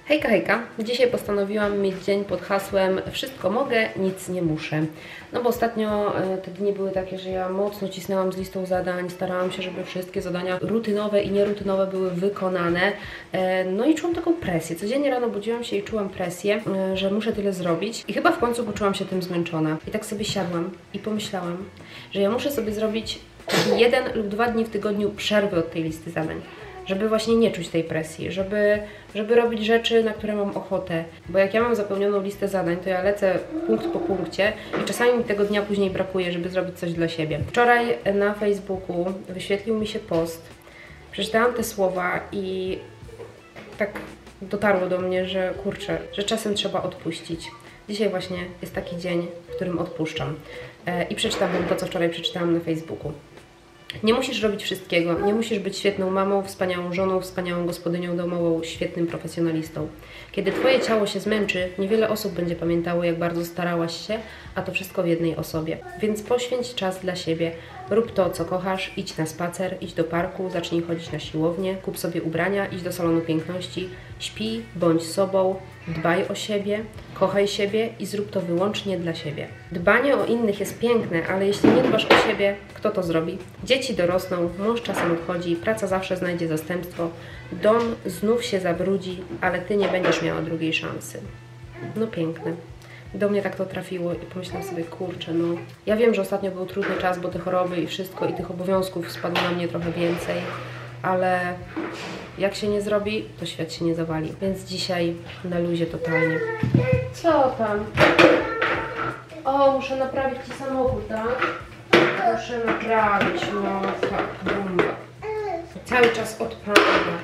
Hejka, hejka! Dzisiaj postanowiłam mieć dzień pod hasłem wszystko mogę, nic nie muszę. No bo ostatnio te dni były takie, że ja mocno cisnęłam z listą zadań, starałam się, żeby wszystkie zadania rutynowe i nierutynowe były wykonane. No i czułam taką presję. Codziennie rano budziłam się i czułam presję, że muszę tyle zrobić. I chyba w końcu poczułam się tym zmęczona. I tak sobie siadłam i pomyślałam, że ja muszę sobie zrobić 1 lub 2 dni w tygodniu przerwy od tej listy zadań. Żeby właśnie nie czuć tej presji, żeby robić rzeczy, na które mam ochotę. Bo jak ja mam zapełnioną listę zadań, to ja lecę punkt po punkcie i czasami mi tego dnia później brakuje, żeby zrobić coś dla siebie. Wczoraj na Facebooku wyświetlił mi się post, przeczytałam te słowa i tak dotarło do mnie, że kurczę, że czasem trzeba odpuścić. Dzisiaj właśnie jest taki dzień, w którym odpuszczam. I przeczytam wam to, co wczoraj przeczytałam na Facebooku. Nie musisz robić wszystkiego, nie musisz być świetną mamą, wspaniałą żoną, wspaniałą gospodynią domową, świetnym profesjonalistą. Kiedy Twoje ciało się zmęczy, niewiele osób będzie pamiętało, jak bardzo starałaś się, a to wszystko w jednej osobie. Więc poświęć czas dla siebie, rób to, co kochasz, idź na spacer, idź do parku, zacznij chodzić na siłownię, kup sobie ubrania, idź do salonu piękności, śpij, bądź sobą, dbaj o siebie, kochaj siebie i zrób to wyłącznie dla siebie. Dbanie o innych jest piękne, ale jeśli nie dbasz o siebie, kto to zrobi? Dzieci dorosną, mąż czasem odchodzi, praca zawsze znajdzie zastępstwo, dom znów się zabrudzi, ale Ty nie będziesz miała drugiej szansy. No piękne. Do mnie tak to trafiło i pomyślałam sobie, kurczę, no. Ja wiem, że ostatnio był trudny czas, bo te choroby i wszystko, i tych obowiązków spadło na mnie trochę więcej, ale jak się nie zrobi, to świat się nie zawali. Więc dzisiaj na luzie totalnie. Co tam? O, muszę naprawić Ci samochód, tak? Muszę naprawić, no tak, bomba. Cały czas odpada.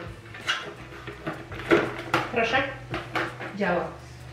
Proszę? Działa.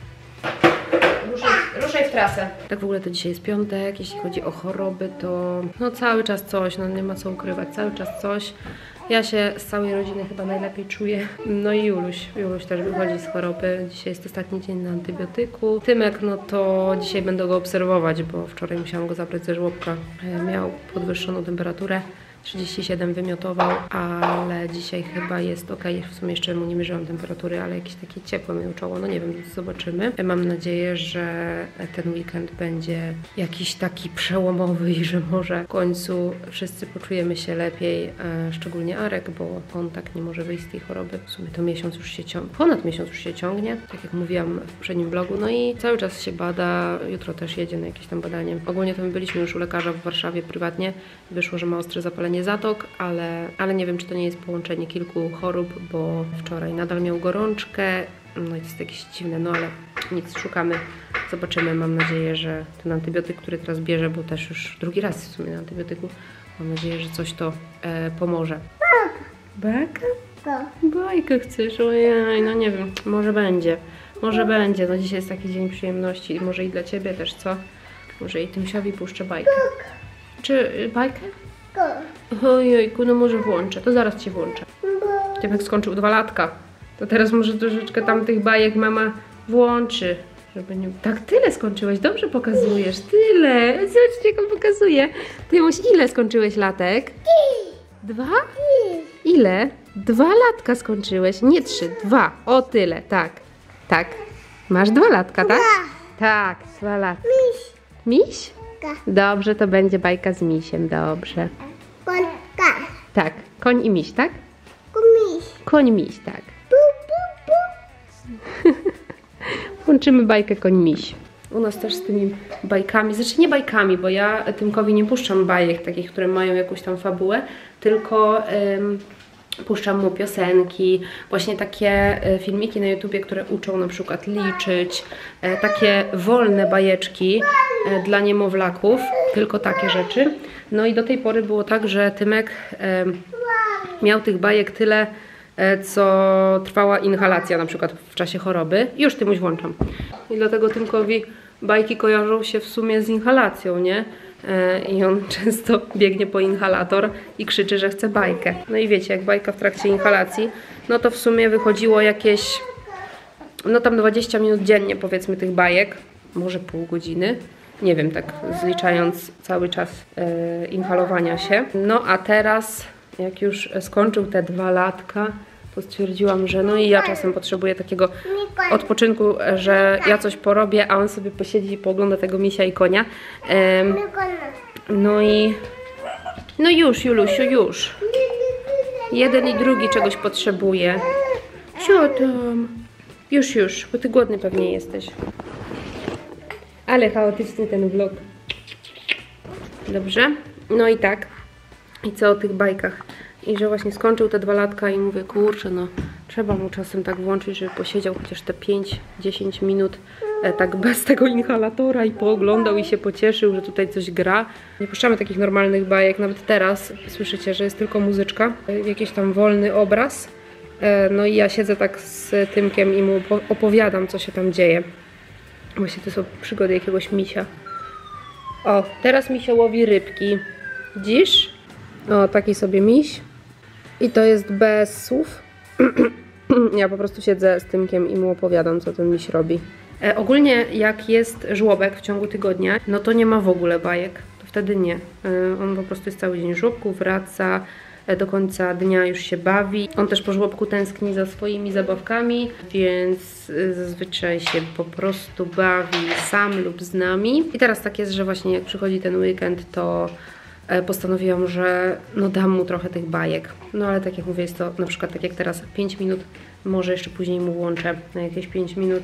Ruszaj w trasę. Tak w ogóle to dzisiaj jest piątek, jeśli chodzi o choroby, to no cały czas coś, no nie ma co ukrywać, cały czas coś. Ja się z całej rodziny chyba najlepiej czuję. No i Juluś też wychodzi z choroby. Dzisiaj jest ostatni dzień na antybiotyku. Tymek, no to dzisiaj będę go obserwować, bo wczoraj musiałam go zabrać ze żłobka. Miał podwyższoną temperaturę. 37 wymiotował, ale dzisiaj chyba jest ok. W sumie jeszcze mu nie mierzyłam temperatury, ale jakieś takie ciepłe miał czoło. No nie wiem, zobaczymy. Mam nadzieję, że ten weekend będzie jakiś taki przełomowy i że może w końcu wszyscy poczujemy się lepiej, szczególnie Arek, bo on tak nie może wyjść z tej choroby. W sumie to miesiąc już się ciągnie, ponad miesiąc już się ciągnie, tak jak mówiłam w poprzednim vlogu. No i cały czas się bada, jutro też jedzie na jakieś tam badanie. Ogólnie to my byliśmy już u lekarza w Warszawie prywatnie. Wyszło, że ma ostre zapalenie zatok, ale nie wiem, czy to nie jest połączenie kilku chorób, bo wczoraj nadal miał gorączkę, no i to jest jakieś dziwne, no ale nic, szukamy, zobaczymy, mam nadzieję, że ten antybiotyk, który teraz bierze, bo też już drugi raz w sumie na antybiotyku, mam nadzieję, że coś to pomoże. Bajka? Bajkę chcesz? Ojej, no nie wiem, może będzie, no dzisiaj jest taki dzień przyjemności, może i dla Ciebie też, co? Może i Tymsiowi puszczę bajkę. Czy bajkę? Ojejku, no może włączę, to zaraz Ci włączę. Tymek skończył 2 latka, to teraz może troszeczkę tamtych bajek mama włączy, żeby nie... Tak, tyle skończyłeś, dobrze pokazujesz, tyle, zobaczcie jak on pokazuje. Tymuś, ile skończyłeś latek? 2? Ile? 2 latka skończyłeś, nie 3, 2, o tyle, tak, tak. Masz 2 latka, tak? Tak, 2 latka. Miś? Dobrze, to będzie bajka z misiem, dobrze. Tak, koń i miś, tak? Koń miś, tak. Włączymy bajkę koń miś. U nas też z tymi bajkami, znaczy nie bajkami, bo ja Tymkowi nie puszczam bajek takich, które mają jakąś tam fabułę, tylko puszczam mu piosenki, właśnie takie filmiki na YouTubie, które uczą na przykład liczyć, takie wolne bajeczki dla niemowlaków, tylko takie rzeczy. No i do tej pory było tak, że Tymek miał tych bajek tyle, co trwała inhalacja na przykład w czasie choroby. Już Tymuś włączam. I dlatego Tymkowi bajki kojarzą się w sumie z inhalacją, nie? I on często biegnie po inhalator i krzyczy, że chce bajkę. No i wiecie, jak bajka w trakcie inhalacji, no to w sumie wychodziło jakieś, no tam 20 minut dziennie powiedzmy tych bajek, może pół godziny. Nie wiem, tak zliczając cały czas inhalowania się. No a teraz, jak już skończył te 2 latka, to stwierdziłam, że no i ja czasem potrzebuję takiego odpoczynku, że ja coś porobię, a on sobie posiedzi i poogląda tego misia i konia. No już, Julusiu, już. Jeden i drugi czegoś potrzebuje. Co tam? Już, bo ty głodny pewnie jesteś. Ale chaotyczny ten vlog. Dobrze? No i tak. I co o tych bajkach? I że właśnie skończył te 2 latka i mówię, kurczę, no trzeba mu czasem tak włączyć, żeby posiedział chociaż te 5-10 minut tak bez tego inhalatora i pooglądał i się pocieszył, że tutaj coś gra. Nie puszczamy takich normalnych bajek, nawet teraz słyszycie, że jest tylko muzyczka, jakiś tam wolny obraz. No i ja siedzę tak z Tymkiem i mu opowiadam, co się tam dzieje. Właśnie to są przygody jakiegoś misia. O, teraz misio łowi rybki. Widzisz? O, taki sobie miś. I to jest bez słów. Ja po prostu siedzę z Tymkiem i mu opowiadam, co ten miś robi. Ogólnie jak jest żłobek w ciągu tygodnia, no to nie ma w ogóle bajek. To wtedy nie. On po prostu jest cały dzień w żłobku, wraca, do końca dnia już się bawi. On też po żłobku tęskni za swoimi zabawkami, więc zazwyczaj się po prostu bawi sam lub z nami. I teraz tak jest, że właśnie jak przychodzi ten weekend, to postanowiłam, że no dam mu trochę tych bajek. No ale tak jak mówię, jest to na przykład tak jak teraz 5 minut, może jeszcze później mu włączę na jakieś 5 minut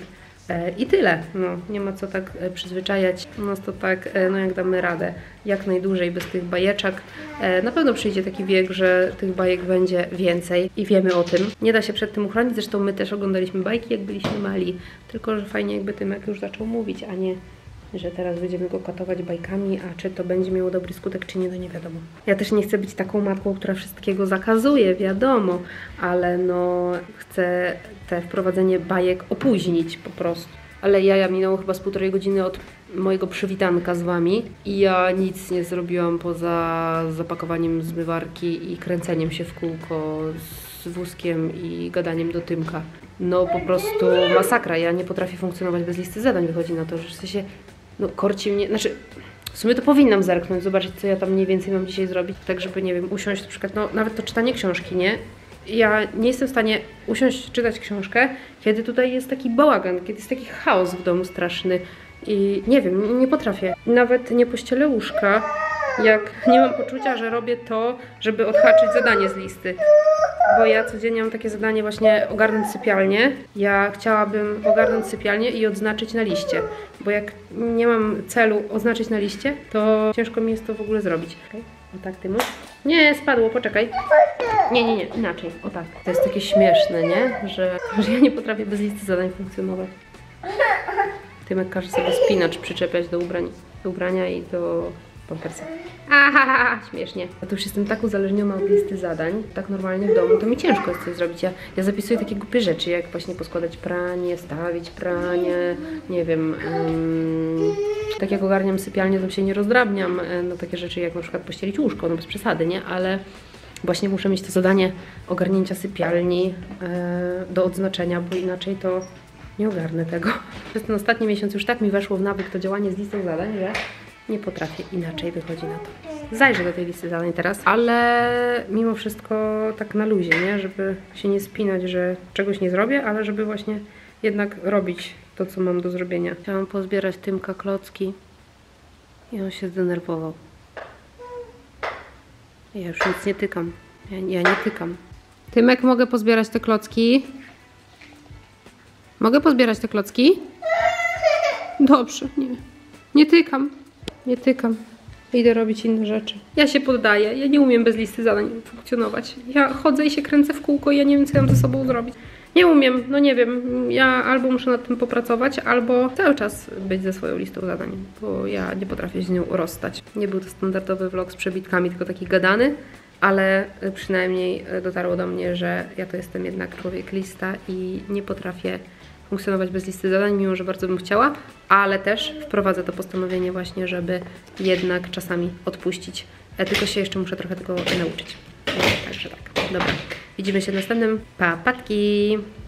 i tyle. No, nie ma co tak przyzwyczajać nas to tak, no jak damy radę, jak najdłużej bez tych bajeczek. Na pewno przyjdzie taki wiek, że tych bajek będzie więcej i wiemy o tym. Nie da się przed tym uchronić, zresztą my też oglądaliśmy bajki, jak byliśmy mali, tylko że fajnie jakby Tymek już zaczął mówić, a nie że teraz będziemy go katować bajkami, a czy to będzie miało dobry skutek, czy nie, to nie wiadomo. Ja też nie chcę być taką matką, która wszystkiego zakazuje, wiadomo, ale no chcę te wprowadzenie bajek opóźnić po prostu. Ale jaja minęło chyba z 1,5 godziny od mojego przywitanka z wami i ja nic nie zrobiłam poza zapakowaniem zmywarki i kręceniem się w kółko z wózkiem i gadaniem do Tymka. No po prostu masakra, ja nie potrafię funkcjonować bez listy zadań, wychodzi na to, że w sensie no korci mnie, znaczy w sumie to powinnam zerknąć, zobaczyć co ja tam mniej więcej mam dzisiaj zrobić, tak żeby, nie wiem, usiąść na przykład, no nawet to czytanie książki, nie? Ja nie jestem w stanie usiąść, czytać książkę, kiedy tutaj jest taki bałagan, kiedy jest taki chaos w domu straszny i nie wiem, nie potrafię. Nawet nie pościelę łóżka, jak nie mam poczucia, że robię to, żeby odhaczyć zadanie z listy. Bo ja codziennie mam takie zadanie właśnie ogarnąć sypialnię. Ja chciałabym ogarnąć sypialnię i odznaczyć na liście. Bo jak nie mam celu oznaczyć na liście, to ciężko mi jest to w ogóle zrobić. Okay. O tak, Tymu? Nie, spadło, poczekaj. Nie, inaczej. O tak. To jest takie śmieszne, nie? Że ja nie potrafię bez listy zadań funkcjonować. Tymek każe sobie spinacz przyczepiać do ubrania i do pampersa. Aha, śmiesznie. Ja to już jestem tak uzależniona od listy zadań, tak normalnie w domu, to mi ciężko jest coś zrobić. Ja zapisuję takie głupie rzeczy, jak właśnie poskładać pranie, stawić pranie, nie wiem, tak jak ogarniam sypialnię, to się nie rozdrabniam na takie rzeczy, jak na przykład pościelić łóżko, no bez przesady, nie? Ale właśnie muszę mieć to zadanie ogarnięcia sypialni do odznaczenia, bo inaczej to nie ogarnę tego. Przez ten ostatni miesiąc już tak mi weszło w nawyk to działanie z listą zadań, że nie potrafię inaczej, wychodzi na to. Zajrzę do tej listy zadań teraz, ale mimo wszystko tak na luzie, nie? Żeby się nie spinać, że czegoś nie zrobię, ale żeby właśnie jednak robić to, co mam do zrobienia. Chciałam pozbierać Tymka klocki i on się zdenerwował. Ja już nic nie tykam. Ja nie tykam. Tymek, mogę pozbierać te klocki? Mogę pozbierać te klocki? Dobrze, nie. Nie tykam. Nie tykam. Idę robić inne rzeczy. Ja się poddaję. Ja nie umiem bez listy zadań funkcjonować. Ja chodzę i się kręcę w kółko i ja nie wiem, co ja mam ze sobą zrobić. Nie umiem, no nie wiem. Ja albo muszę nad tym popracować, albo cały czas być ze swoją listą zadań, bo ja nie potrafię się z nią rozstać. Nie był to standardowy vlog z przebitkami, tylko taki gadany, ale przynajmniej dotarło do mnie, że ja to jestem jednak człowiek lista i nie potrafię funkcjonować bez listy zadań, mimo że bardzo bym chciała, ale też wprowadzę to postanowienie właśnie, żeby jednak czasami odpuścić. Tylko się jeszcze muszę trochę tego nauczyć. Także tak. Dobra. Widzimy się w następnym. Pa, patki!